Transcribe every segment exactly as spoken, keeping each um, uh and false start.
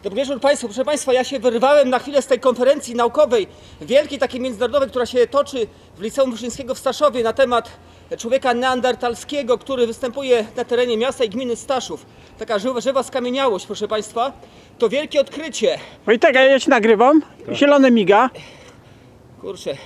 Dobry wieczór Państwu. Proszę Państwa, ja się wyrwałem na chwilę z tej konferencji naukowej, wielkiej, takiej międzynarodowej, która się toczy w Liceum Wyszyńskiego w Staszowie na temat człowieka neandertalskiego, który występuje na terenie miasta i gminy Staszów. Taka żywa, żywa skamieniałość, proszę Państwa. To wielkie odkrycie. Wojtek, ja ci nagrywam. Tak. Zielone miga. Kurczę.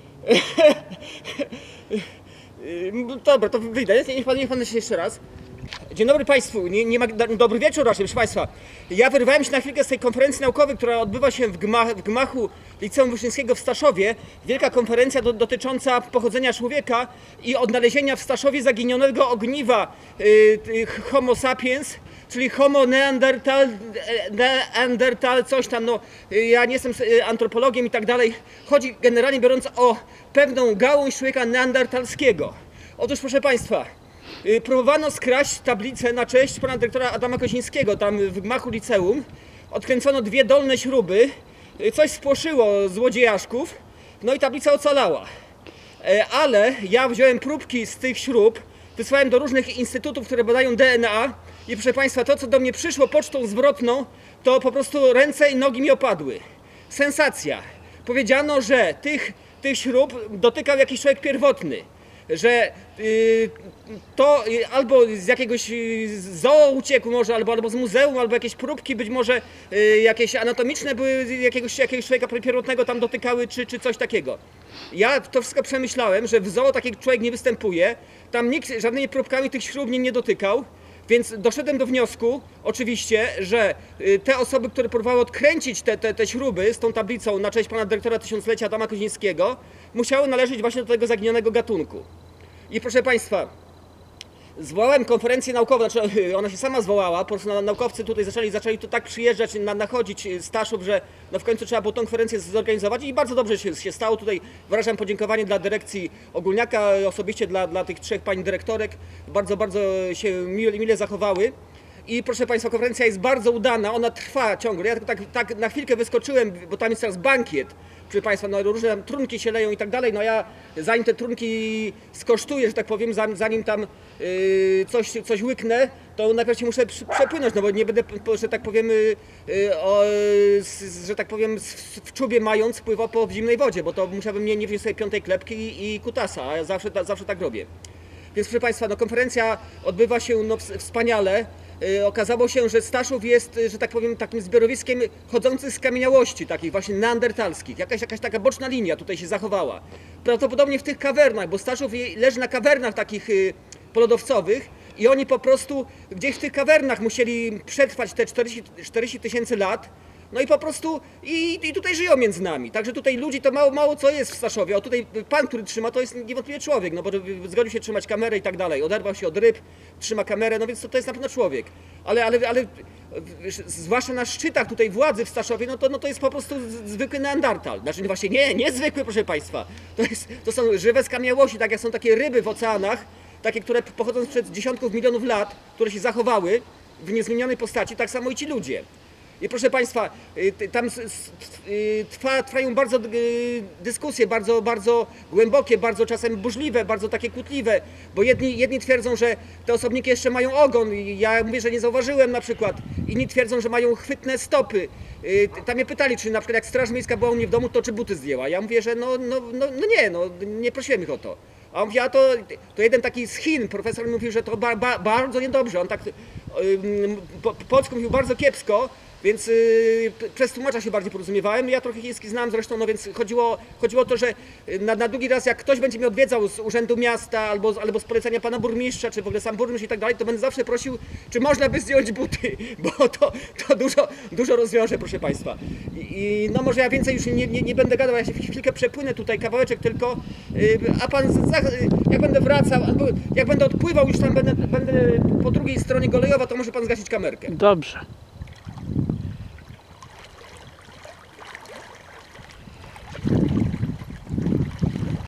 Dobra, to wyjdę. Niech Pan, niech pan jeszcze raz. Dzień dobry Państwu, nie, nie ma, dobry wieczór raczej, proszę Państwa. Ja wyrwałem się na chwilkę z tej konferencji naukowej, która odbywa się w, gmach, w gmachu Liceum Wyszyńskiego w Staszowie. Wielka konferencja do, dotycząca pochodzenia człowieka i odnalezienia w Staszowie zaginionego ogniwa y, y, Homo sapiens, czyli Homo neandertal, neandertal, coś tam, no ja nie jestem antropologiem i tak dalej. Chodzi generalnie biorąc o pewną gałąź człowieka neandertalskiego. Otóż proszę Państwa, próbowano skraść tablicę na cześć pana dyrektora Adama Kozińskiego tam w gmachu liceum. Odkręcono dwie dolne śruby, coś spłoszyło złodziejaszków, no i tablica ocalała. Ale ja wziąłem próbki z tych śrub, wysłałem do różnych instytutów, które badają D N A i proszę Państwa, to co do mnie przyszło pocztą zwrotną, to po prostu ręce i nogi mi opadły. Sensacja. Powiedziano, że tych, tych śrub dotykał jakiś człowiek pierwotny. Że y, to albo z jakiegoś zoo uciekł może, albo, albo z muzeum, albo jakieś próbki być może y, jakieś anatomiczne były jakiegoś, jakiegoś człowieka pierwotnego tam dotykały, czy, czy coś takiego. Ja to wszystko przemyślałem, że w zoo taki człowiek nie występuje, tam nikt żadnymi próbkami tych śrub nie, nie dotykał, więc doszedłem do wniosku, oczywiście, że te osoby, które próbowały odkręcić te, te, te śruby z tą tablicą na cześć pana dyrektora tysiąclecia Adama Kozińskiego, musiały należeć właśnie do tego zaginionego gatunku. I proszę Państwa, zwołałem konferencję naukową, znaczy ona się sama zwołała, po prostu naukowcy tutaj zaczęli, zaczęli tu tak przyjeżdżać, na, nachodzić z Staszów, że no w końcu trzeba było tą konferencję zorganizować i bardzo dobrze się, się stało. Tutaj wyrażam podziękowanie dla dyrekcji Ogólniaka, osobiście dla, dla tych trzech pań dyrektorek, bardzo, bardzo się mile, mile zachowały. I proszę Państwa, konferencja jest bardzo udana, ona trwa ciągle. Ja tylko tak, tak na chwilkę wyskoczyłem, bo tam jest teraz bankiet. Proszę Państwa, no różne tam trunki się leją i tak dalej. No ja zanim te trunki skosztuję, że tak powiem, zanim tam yy, coś, coś łyknę, to najpierw się muszę przepłynąć, no bo nie będę, że tak powiem, yy, o, że tak powiem, w czubie mając pływał po zimnej wodzie, bo to musiałbym nie, nie wziąć sobie piątej klepki i, i kutasa, a ja zawsze, zawsze tak robię. Więc proszę Państwa, no konferencja odbywa się no, wspaniale. Yy, okazało się, że Staszów jest, że tak powiem, takim zbiorowiskiem chodzących skamieniałości, takich właśnie neandertalskich. Jakaś, jakaś taka boczna linia tutaj się zachowała. Prawdopodobnie w tych kawernach, bo Staszów leży na kawernach takich yy, polodowcowych i oni po prostu gdzieś w tych kawernach musieli przetrwać te czterdzieści tysięcy lat. No i po prostu i, i tutaj żyją między nami. Także tutaj ludzi to mało, mało co jest w Staszowie. O tutaj pan, który trzyma, to jest niewątpliwie człowiek, no bo zgodził się trzymać kamerę i tak dalej. Oderwał się od ryb, trzyma kamerę, no więc to, to jest na pewno człowiek. Ale, ale, ale zwłaszcza na szczytach tutaj władzy w Staszowie, no to, no to jest po prostu zwykły neandertal. Znaczy właśnie nie, nie zwykły, proszę Państwa. To, jest, to są żywe skamieniałości, tak jak są takie ryby w oceanach, takie, które pochodzą sprzed dziesiątków milionów lat, które się zachowały w niezmienionej postaci, tak samo i ci ludzie. I proszę Państwa, tam trwa, trwają bardzo dyskusje, bardzo, bardzo głębokie, bardzo czasem burzliwe, bardzo takie kłótliwe, bo jedni, jedni twierdzą, że te osobniki jeszcze mają ogon, ja mówię, że nie zauważyłem na przykład, inni twierdzą, że mają chwytne stopy. Tam mnie pytali, czy na przykład jak Straż Miejska była u mnie w domu, to czy buty zdjęła. Ja mówię, że no, no, no, no nie, no nie prosiłem ich o to. A on mówi, a to, to jeden taki z Chin, profesor mówił, że to ba, ba, bardzo niedobrze, on tak po, po polsku mówił bardzo kiepsko, więc yy, przez tłumacza się bardziej porozumiewałem. Ja trochę chiński znam zresztą, no więc chodziło, chodziło o to, że na, na długi raz jak ktoś będzie mnie odwiedzał z urzędu miasta albo, albo z polecenia pana burmistrza, czy w ogóle sam burmistrz i tak dalej, to będę zawsze prosił, czy można by zdjąć buty, bo to, to dużo, dużo rozwiąże, proszę Państwa. I, i no może ja więcej już nie, nie, nie będę gadał, ja się chwilkę przepłynę tutaj, kawałeczek tylko, yy, a pan za, jak będę wracał, albo jak będę odpływał, już tam będę, będę po drugiej stronie Golejowa, to może pan zgasić kamerkę. Dobrze.